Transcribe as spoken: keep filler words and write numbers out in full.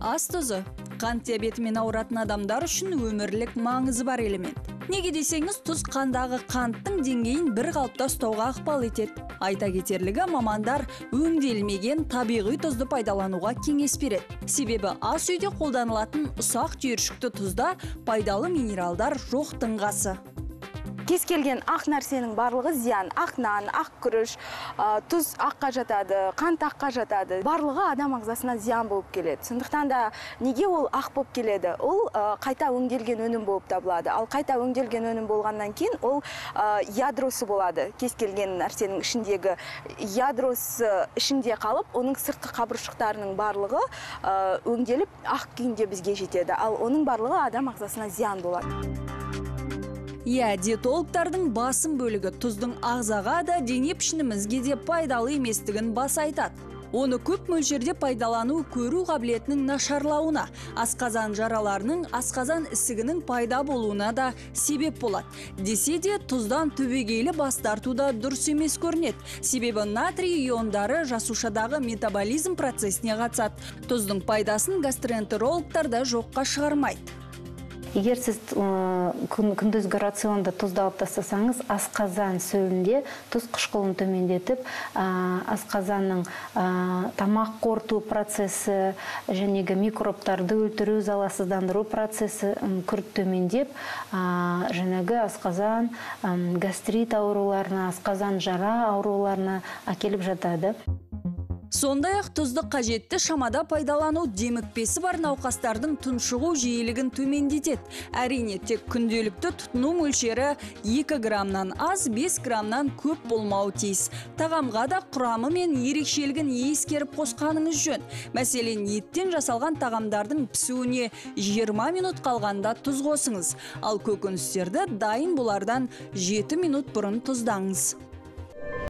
Ас тұзы қант диабетімен ауыратын адамдар үшін өмірлік маңызы бар элемент. Неге десеңіз, тұз қандағы қанттың деңгейін бір қалыпта ұстауға ықпал етеді. Айта кетерлігі, мамандар өңделмеген табиғи тұзды пайдалануға кеңес береді. Себебі ас үйде қолданылатын ұсақ түйіршікті тұзда пайдалы минералдар жоқ тыңғасы. Кез келген ақ нәрсенің барлығы зиян. Ақ нан, ақ күріш, тұз аққа жатады, қант аққа жатады. Барлығы адам ағзасына зиян болып келеді. Сондықтан да неге ол ақ болып келеді? Ол қайта өңделген өнім болып табылады. Ал қайта өңделген өнім болғаннан кейін ол ядросы болады. Кез келген нәрсенің ішіндегі ядросы ішінде қалып, оның сыртқы қабыршықтарының барлығы өңделіп ақ күйінде бізге жетеді. Ал оның барлығы адам ағзасына зиян болады. Иә, диетологтардың басым бөлігі тұздың ағзаға да дене пішінімізге де пайдалы еместігін баса айтады. Оны көп мөлшерде пайдалану көру қабілетінің нашарлауына, асқазан жараларының, асқазан ісігінің пайда болуына да себеп болады. Десе де тұздан түбегейлі бас тарту да дұрыс емес көрінеді. Себебі натрий иондары жасушадағы метаболизм процесіне қатысады. Тұздың пайдасын гастроэнтерологтар да жоққа шығармайды. Егер сіз күндізгі рационда тұзды алып тастасаңыз, асқазан сөлінде тұз қышқылын төмендетіп, асқазанның тамақ қорыту процесі жәнегі микробтарды өлтіру, заласыздандыру процесі күрт төмендеп, жәнегі асқазан гастрит ауруларына, асқазан жара ауруларына әкеліп жатады. Сондай-ақ тұзды қажетті шамада пайдалану демікпесі бар науқастардың тұншығу жиілігін төмендетеді. Әрине, тек күнделікті тұтыну мөлшері екі граммнан аз, бес граммнан көп болмауы тиіс. Тағамға да құрамы мен ерекшелігін ескеріп қосқаныңыз жөн. Мәселен, еттен жасалған тағамдардың пісуіне жиырма минут қалғанда тұз қосыңыз. Ал көкөністерді дайын болардан жеті минут бұрын тұздаңыз.